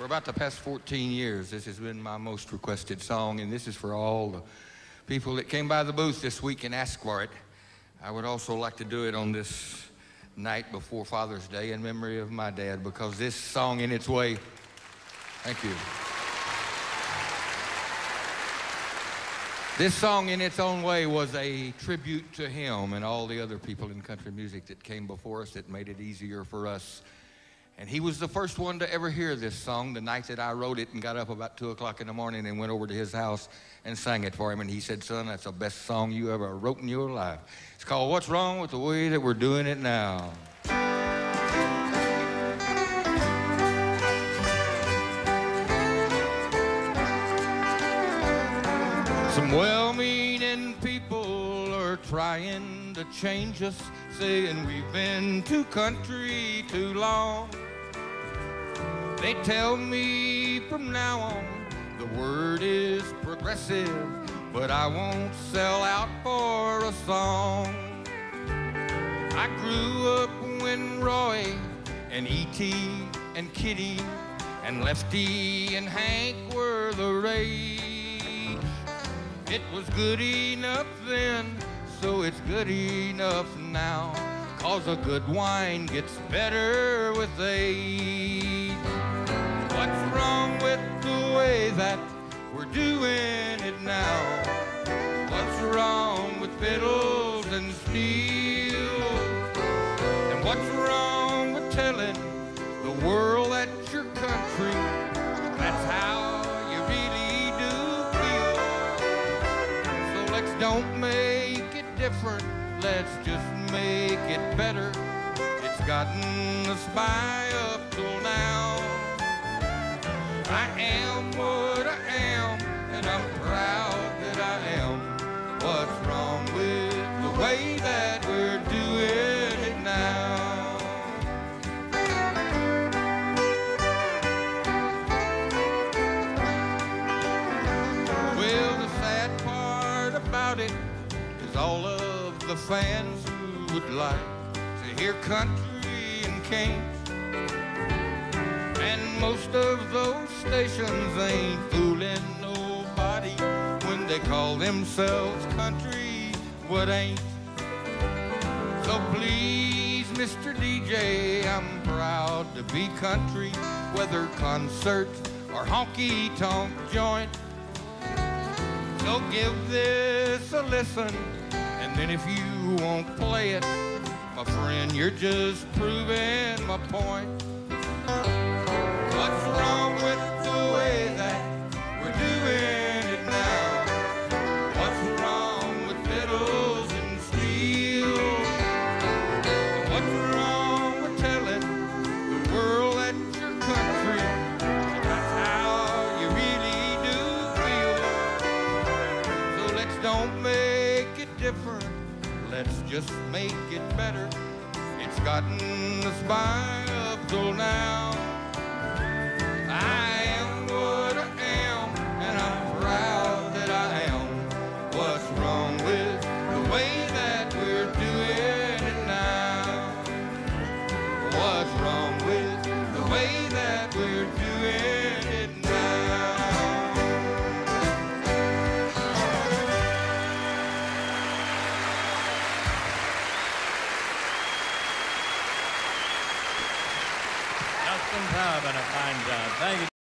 For about the past 14 years, this has been my most requested song, and this is for all the people that came by the booth this week and asked for it. I would also like to do it on this night before Father's Day in memory of my dad, because this song in its way, thank you. This song in its own way was a tribute to him and all the other people in country music that came before us that made it easier for us. And he was the first one to ever hear this song the night that I wrote it and got up about 2 o'clock in the morning and went over to his house and sang it for him. And he said, "Son, that's the best song you ever wrote in your life." It's called "What's Wrong with the Way That We're Doing It Now." Some well-meaning people are trying to change us, saying we've been too country too long. They tell me from now on the word is progressive, but I won't sell out for a song. I grew up when Roy and E.T. and Kitty and Lefty and Hank were the rage. It was good enough then, so it's good enough now, 'cause a good wine gets better with age. What's wrong with the way that we're doing it now? What's wrong with fiddles and steel? And what's wrong with telling the world that your country, that's how you really do feel? So let's don't make it different, let's just make it better. It's gotten us by up till now. I am what I am, and I'm proud that I am. What's wrong with the way that we're doing it now? Well, the sad part about it is all of the fans who would like to hear country and can't. And most of those stations ain't fooling nobody when they call themselves country what ain't. So please, Mr. DJ, I'm proud to be country, whether concert or honky-tonk joint. So give this a listen, and then if you won't play it, my friend, you're just proving my point. What's wrong with the way that we're doing it now? What's wrong with fiddles and steel? What's wrong with telling the world that your country, that's how you really do feel? So let's don't make it different, let's just make it better. It's gotten us by up till now. I am what I am, and I'm proud that I am. What's wrong with the way that we're doing it now? What's wrong with the way that we're doing it now? Tubb and a fine job. Thank you.